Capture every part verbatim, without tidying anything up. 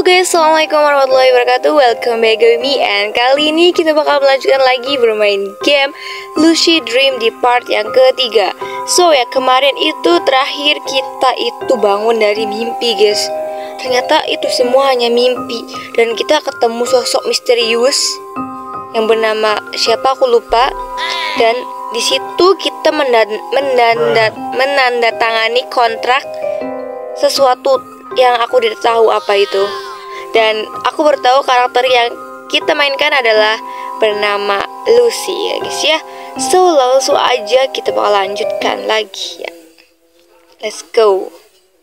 guys, assalamualaikum warahmatullahi wabarakatuh. Welcome back with me. And kali ini kita bakal melanjutkan lagi bermain game Lucid Dream di part yang ketiga. So ya, kemarin itu terakhir kita itu bangun dari mimpi guys. Ternyata itu semua hanya mimpi. Dan kita ketemu sosok misterius yang bernama siapa aku lupa. Dan di situ kita mendan menanda menandatangani kontrak sesuatu yang aku tidak tahu apa itu. Dan aku baru tahu karakter yang kita mainkan adalah bernama Lucy ya guys ya. So langsung aja kita bakal lanjutkan lagi ya. Let's go.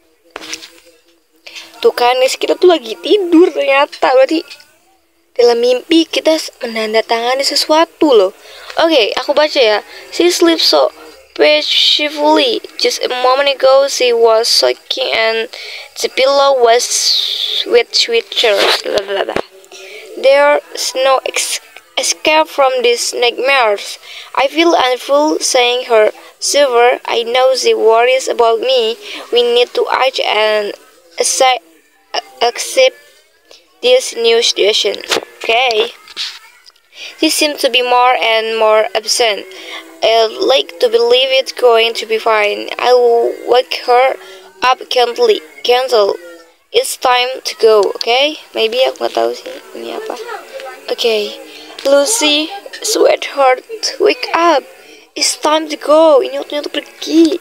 Tuh kan guys, kita tuh lagi tidur ternyata. Berarti dalam mimpi kita menandatangani sesuatu loh. Oke, okay, aku baca ya. She sleeps so peacefully. Just a moment ago she was soaking and the pillow was with sweatshirts. There's no ex escape from these nightmares. I feel unfull saying her silver. I know she worries about me. We need to act and accept this new situation. Okay. She seems to be more and more absent. I'd like to believe it's going to be fine. I will wake her up gently. Cancel. It's time to go, okay? Maybe aku nggak tahu sih ini apa. Okay, Lucy, sweetheart, wake up. It's time to go. Ini waktunya untuk pergi.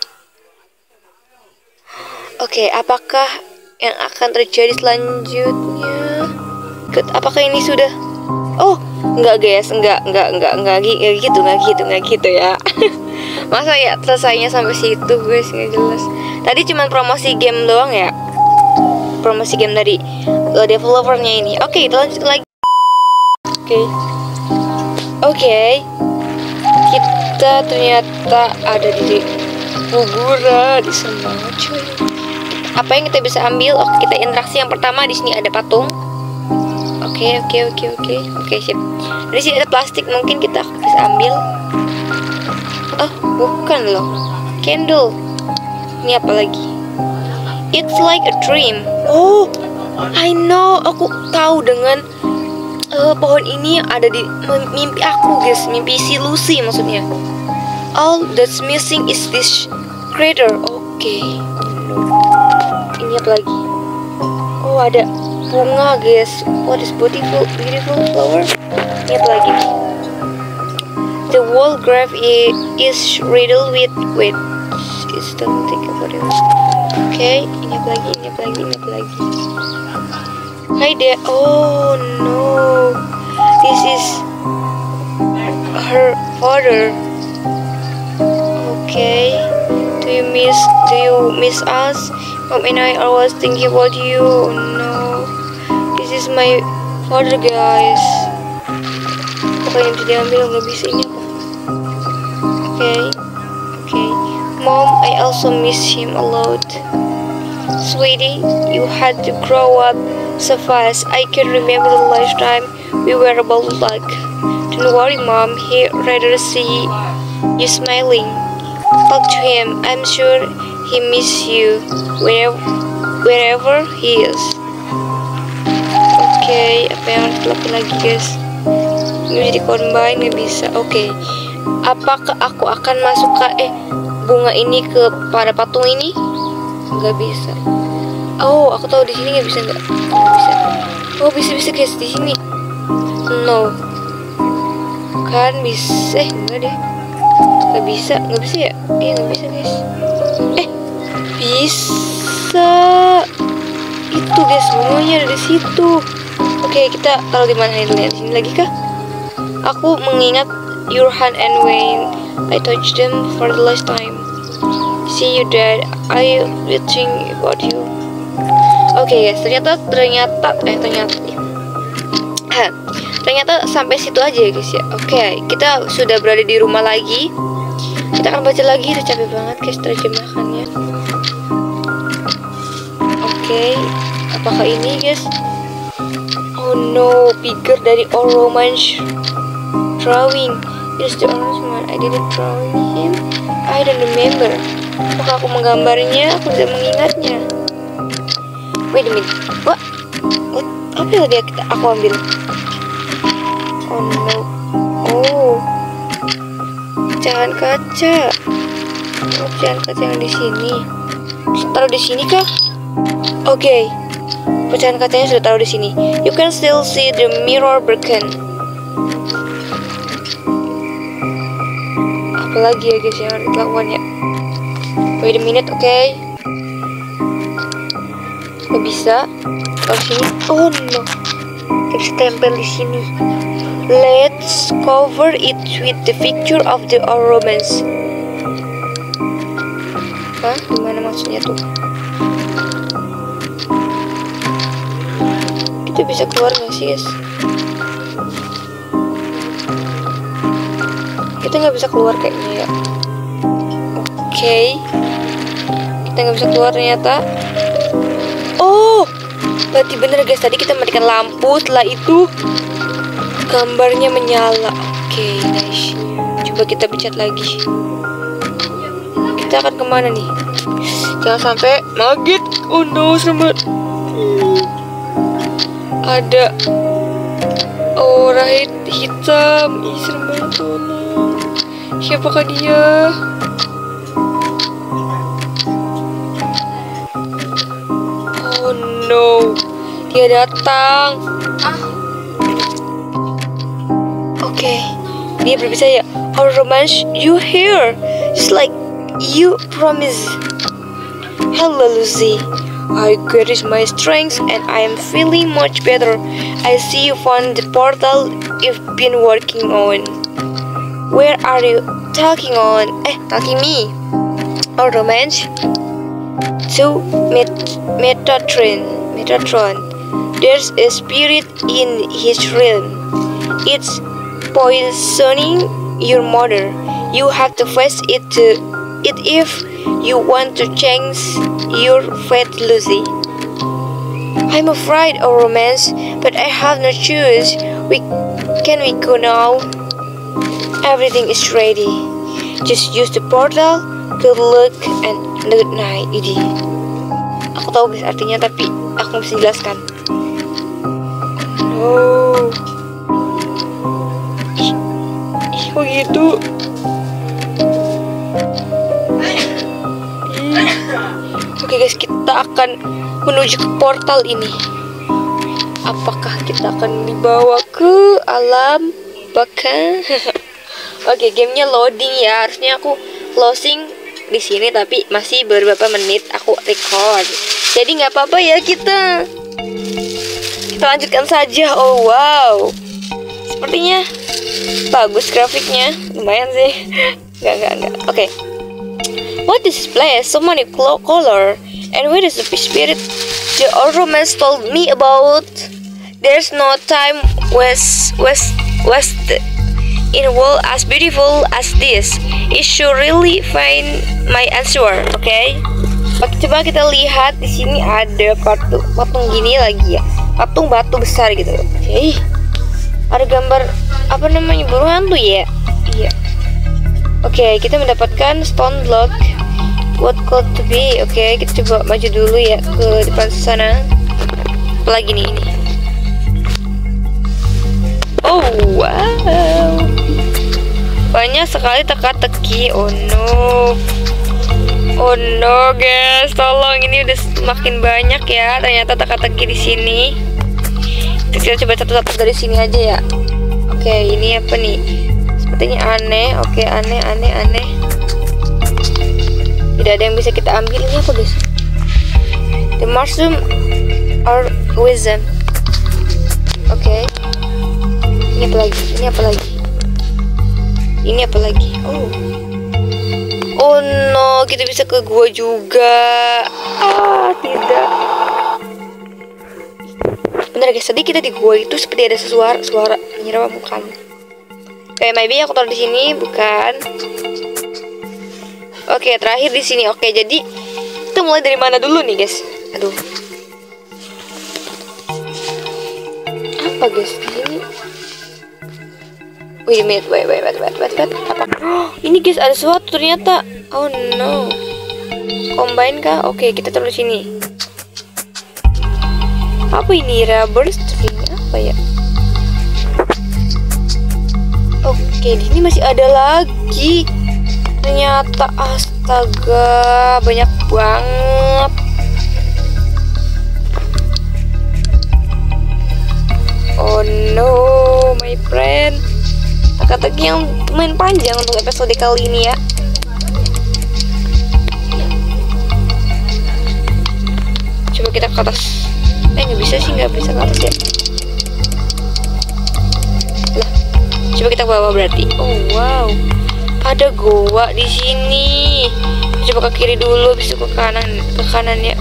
Oke, okay, apakah yang akan terjadi selanjutnya? Apakah ini sudah? Oh, enggak guys, enggak, enggak, enggak, enggak, enggak gitu, enggak gitu, enggak gitu ya. Masa ya selesainya sampai situ guys, nggak jelas. Tadi cuma promosi game doang ya, promosi game dari uh, developernya ini. Oke, okay, kita lanjut lagi. Oke, okay. oke, okay. Kita ternyata ada di kuburan di sana, cuy. Apa yang kita bisa ambil? Oke, kita interaksi yang pertama di sini ada patung. Oke, oke, oke, oke, oke, sip. Di sini ada plastik, mungkin kita bisa ambil. Oh, bukan loh. Candle. Ini apa lagi? It's like a dream. Oh, I know. Aku tahu dengan uh, pohon ini ada di mimpi aku, guys. Mimpi si Lucy maksudnya. All that's missing is this crater. Oke. Okay. Ini apa lagi? Oh, ada bunga guys. What is beautiful, beautiful flower? Ini apa lagi? The wall grave is riddled with with. It's don't think about it. Oke, okay, ini apa lagi? Ini apa lagi? Ini apa lagi? Hi there. Oh no, this is her father. Okay. Do you miss? Do you miss us? Mom and I are always thinking about you. Oh, no. This is my father guys. Apa yang bisa diambil nggak bisa ini apa? Oke, okay. oke. Okay. Mom, I also miss him a lot. Sweetie, you had to grow up so fast. I can remember the last time we were about like. Don't worry, Mom. He rather see you smiling. Talk to him. I'm sure he miss you wherever wherever he is. Oke, okay, apa yang harus dilakukan lagi guys? Ini jadi combine nggak bisa. Oke, okay. Apakah aku akan masuk ke eh bunga ini ke pada patung ini? Nggak bisa. Oh, aku tahu di sini nggak bisa nggak? Nggak bisa. Oh, bisa bisa guys di sini. No. Kan bisa? Eh, enggak deh. Nggak bisa, nggak bisa ya? Iya nggak bisa guys. Eh, bisa. Itu guys, bunganya ada di situ. Oke, kita taruh di mana ini? Di sini lagi kah? Aku mengingat your hand and when I touched them for the last time. See you dad. I will think about you. Oke guys, ternyata ternyata eh ternyata ternyata sampai situ aja ya guys ya. Oke, kita sudah berada di rumah lagi. Kita akan baca lagi, udah capek banget guys terjemahannya. Oke, apakah ini guys? Oh no, figure dari all romance drawing. It's the orange one. I didn't draw him. I don't remember. Apakah aku menggambarnya? Aku tidak mengingatnya. Wait a minute. What? Oh, apa yang tadi kita aku ambil? Oh no. Oh, pecahan kaca. Oh, pecahan kaca yang di sini. Bisa taruh di sini kah? Oke, okay. Pecahan kacanya sudah taruh di sini. You can still see the mirror broken. Apalagi ya guys yang harus dilakukan ya? Wait a minute, oke? Okay. Gak bisa. Taruh sini. Oh no. Gak bisa tempel di sini. Let's cover it with the picture of the romance. Hah? Gimana maksudnya tuh? Kita bisa keluar gak sih guys? Kita nggak bisa keluar kayaknya ya. Oke, okay. Kita nggak bisa keluar ternyata. Oh, berarti bener guys, tadi kita matikan lampu, setelah itu gambarnya menyala. Oke, okay, nice. Coba kita pencet lagi. Kita akan kemana nih? Jangan sampai magnet. Oh no, serem banget. Ada aura hitam. Ih, serem banget. Oh no. Siapakah dia? Oh no, dia datang. Ah. Oke, okay. Dia berbicara ya. Our romance, you here, just like you promised. Hello Lucy, I gathered my strength and I am feeling much better. I see you found the portal you've been working on. Where are you talking on? Eh, talking me. Our romance. To Met Metatron. Metatron. There's a spirit in his realm. It's poisoning your mother. You have to face it to it if you want to change your fate, Lucy. I'm afraid of romance, but I have no choice. We can we go now? Everything is ready. Just use the portal. Good luck and good night, Idi. Aku tahu guys artinya, tapi aku mesti jelaskan. Oh, ih, ih kok gitu? Oke guys, kita akan menuju ke portal ini. Apakah kita akan dibawa ke alam baka? Oke, gamenya loading ya. Harusnya aku closing di sini, tapi masih beberapa menit aku record. Jadi nggak apa-apa ya, kita kita lanjutkan saja. Oh wow, sepertinya bagus grafiknya, lumayan sih. Nggak nggak nggak. Oke. What is this place? So many color. And where is the spirit the old romance told me about? There's no time west west west. In a world as beautiful as this, it should really find my answer, oke? Okay? Oke, coba kita lihat di sini ada patung, patung gini lagi ya, patung batu besar gitu. Oke, okay. Ada gambar apa namanya, burung hantu ya? Iya. Oke, okay, kita mendapatkan stone block. What could to be? Oke, okay, kita coba maju dulu ya ke depan sana. Apalagi nih ini? Oh wow, banyak sekali teka-teki. Oh no, oh no guys, tolong, ini udah semakin banyak ya ternyata teka-teki di sini. Kita coba satu-satu dari sini aja ya. Oke, ini apa nih? Sepertinya aneh. Oke, aneh, aneh, aneh. Tidak ada yang bisa kita ambil. Ini apa guys? The mushroom or wisdom. Oke. Ini apa lagi? Ini apa lagi? Ini apa lagi? Oh, oh no, kita bisa ke gua juga. Ah, tidak. Bener guys, tadi kita di gua itu seperti ada suara suara menyeram bukan? Oke, maybe aku taruh di sini, bukan? Oke, terakhir di sini. Oke, jadi kita mulai dari mana dulu nih guys? Aduh, apa guys di sini? Wait a minute, wait, wait, wait, wait, wait, wait. Apa? Oh, ini guys, ada sesuatu ternyata. Oh no. Combine kah? Oke, kita taruh di sini. Apa ini, rubber string apa ya? Oke, di sini masih ada lagi. Ternyata astaga, banyak banget. Oh no, my friend. Teka-teki yang lumayan panjang untuk episode kali ini ya. Coba kita ke atas. Eh, nggak bisa sih, nggak bisa ke atas ya. Lah, coba kita ke bawah berarti. Oh wow, ada goa di sini. Coba ke kiri dulu, habis itu ke kanan, ke kanan ya.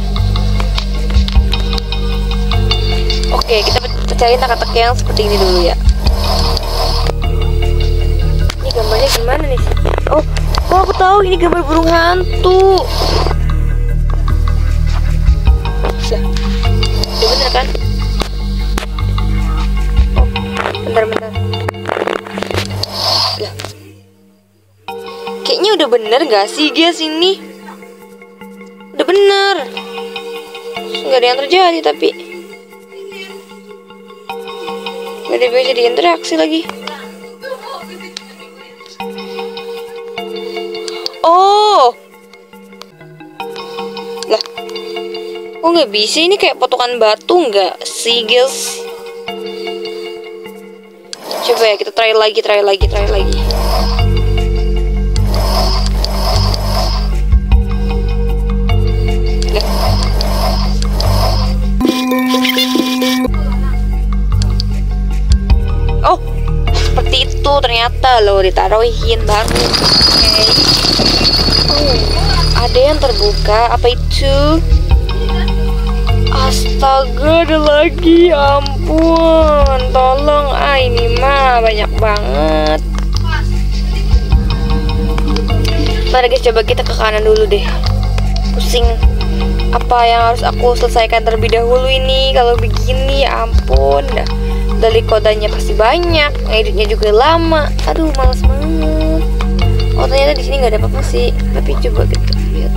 Oke, kita pecahin teka-teki yang seperti ini dulu ya. Ini gambarnya gimana nih? Oh, oh aku tahu ini gambar burung hantu. Lah, udah bener kan? Oh, bentar-bentar. Lah, kayaknya udah bener gak sih guys ini? Udah bener. Nggak ada yang terjadi tapi nggak ada bisa diinteraksi lagi. Oh, lah, kok nggak bisa? Ini kayak potongan batu nggak sih guys? Coba ya kita try lagi, try lagi, try lagi. Oh, seperti itu ternyata loh, ditaruhin baru. Oke. Okay. Oh, ada yang terbuka. Apa itu? Astaga, ada lagi. Ampun, tolong. Ah, ini mah banyak banget. Mari guys, coba kita ke kanan dulu deh. Pusing. Apa yang harus aku selesaikan terlebih dahulu ini? Kalau begini, ya ampun. Dah. Dari kodanya pasti banyak, ngeditnya juga lama. Aduh, males banget. Oh, ternyata di sini nggak ada apa-apa sih. Tapi coba kita lihat.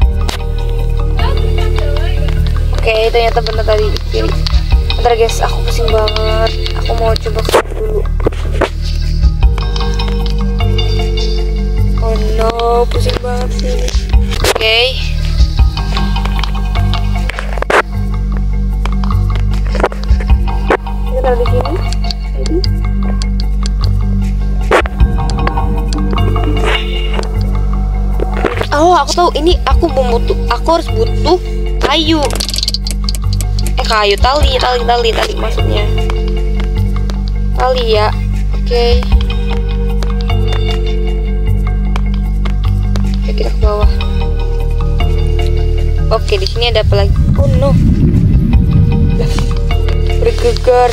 Oke, ternyata benar tadi di kiri. Bentar guys, aku pusing banget. Aku mau coba ke dulu. Oh no, pusing banget sih. Oke. Taruh di sini. Jadi. Oh, aku tahu ini aku butuh, aku harus butuh kayu. Eh, kayu, tali, tali, tali, tali maksudnya. Tali ya. Oke. Oke, kita ke bawah. Oke, di sini ada apa lagi? Oh no. Bergegar.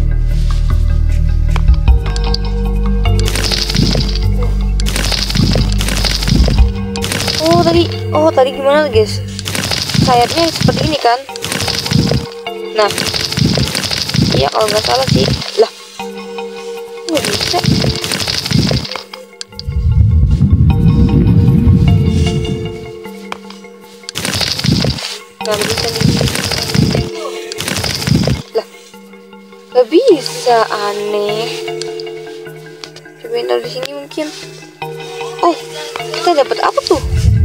Oh tadi, oh tadi gimana guys? Sayapnya seperti ini kan? Nah, iya kalau nggak salah sih. Lah, nggak bisa. Nggak bisa nih. Lah, nggak bisa, aneh. Cobain taruh di sini mungkin. Oh, kita dapat apa tuh?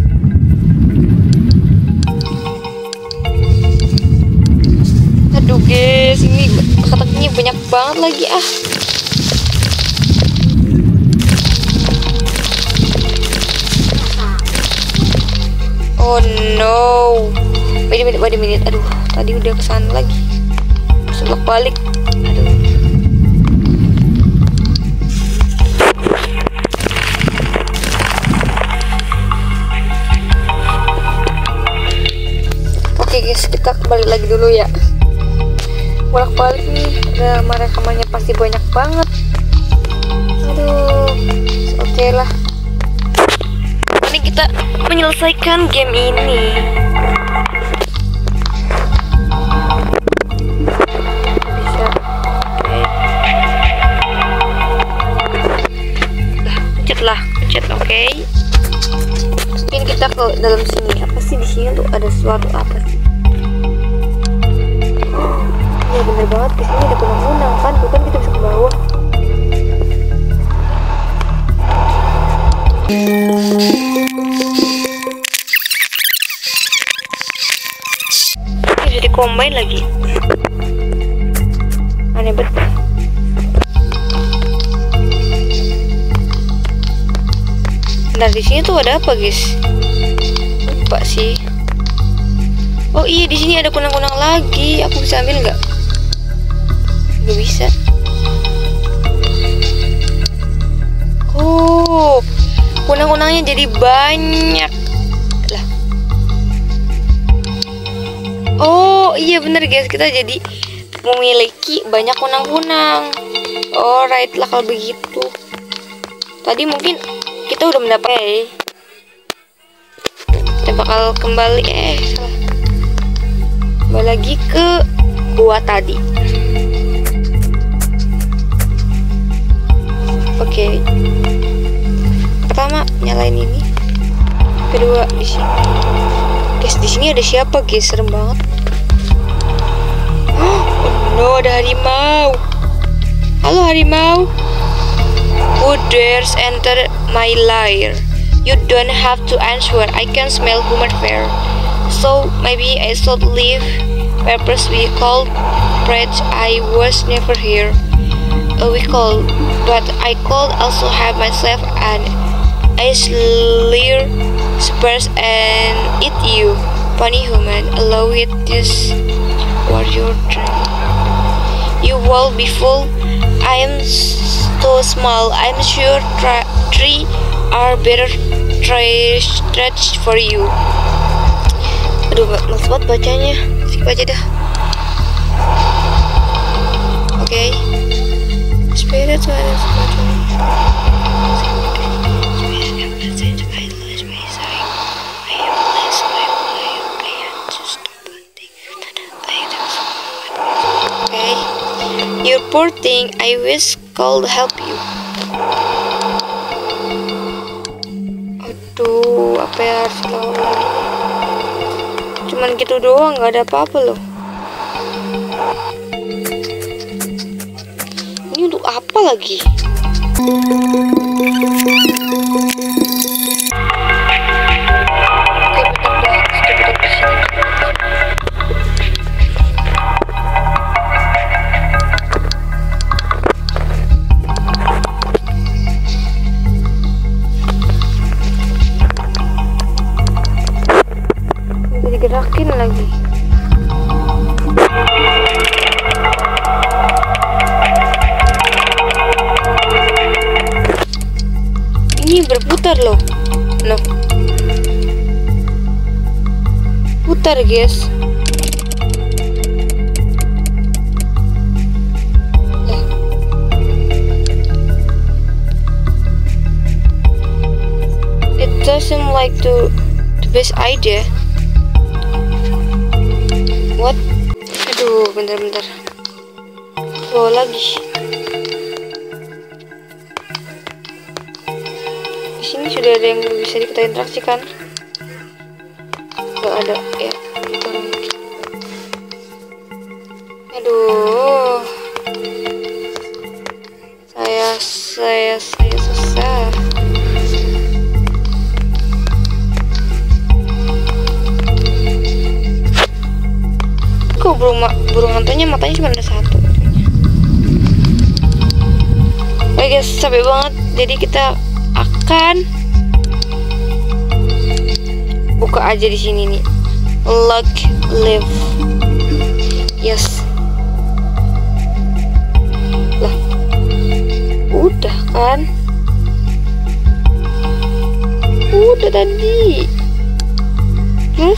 Aduh guys, ini teka-tekinya banyak banget lagi ah. Oh no. Wait a minute, wait a minute. Aduh, tadi udah kesana lagi. Sebelok balik. Aduh. Oke guys, kita kembali lagi dulu ya. Bolak-balik nih, drama rekamannya pasti banyak banget. Aduh, oke okay lah. Ini kita menyelesaikan game ini. Bisa. Oke. Lah, pencet lah, pencet oke. Okay. Mungkin kita ke dalam sini. Apa sih di sini tuh ada sesuatu apa sih? Ya bener banget, di sini ada kunang-kunang kan, bukan kita bisa ke bawah. Ini bisa di-combine lagi. Aneh betul. Bentar, di sini tuh ada apa, guys? Lupa sih. Oh iya, di sini ada kunang-kunang lagi. Aku bisa ambil nggak? Nggak bisa. Oh, kunang-kunangnya jadi banyak lah. Oh iya bener guys, kita jadi memiliki banyak kunang-kunang. Alright lah kalau begitu. Tadi mungkin kita udah mendapat. Kita bakal kembali eh salah. Kembali lagi ke gua tadi. Oke. Okay. Pertama nyalain ini. Kedua di sini. Guys, di sini ada siapa, guys? Serem banget. Oh no, ada harimau. Halo harimau. Who dares enter my lair? You don't have to answer. I can smell human fur. So maybe I should leave. Purpose we called Bridge. I was never here. Uh, we called, but I could also have myself an ice lair spurs and eat you. Funny human, allow it this warrior dream. You will be full. I am so small. I'm sure three are better stretch for you. Aduh, males banget bacanya. Skip aja dah. Oke. Okay. Spirit was okay. You poor thing, I wish could help you. Aduh, apa ya harus lawan lagi? Cuman gitu doang, nggak ada apa-apa loh. Ini untuk apa lagi? Bisa digerakin lagi. Ini berputar loh. No. Putar, guys. Lah. It doesn't like to the best idea. What? Aduh, bentar-bentar. Bawa lagi. Ini sudah ada yang bisa kita interaksikan. Gak ada ya. Aduh, saya saya saya susah. Kok burung burung hantunya matanya cuma ada satu. Oke guys, capek banget. Jadi kita akan buka aja di sini nih. Lock live. Yes. Lah. Udah kan? Udah tadi. Terus?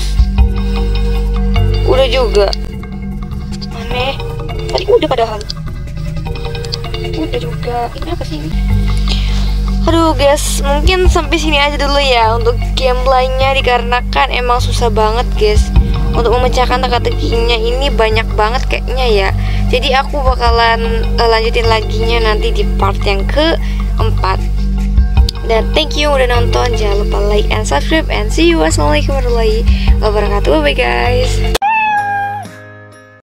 Udah juga. Aneh. Tadi udah padahal. Udah juga. Ini apa sih ini? Aduh guys, mungkin sampai sini aja dulu ya untuk gameplaynya, dikarenakan emang susah banget guys untuk memecahkan teka-tekinya. Ini banyak banget kayaknya ya. Jadi aku bakalan uh, lanjutin laginya nanti di part yang keempat. Dan thank you udah nonton, jangan lupa like and subscribe, and see you. Wassalamualaikum warahmatullahi wabarakatuh. Bye guys.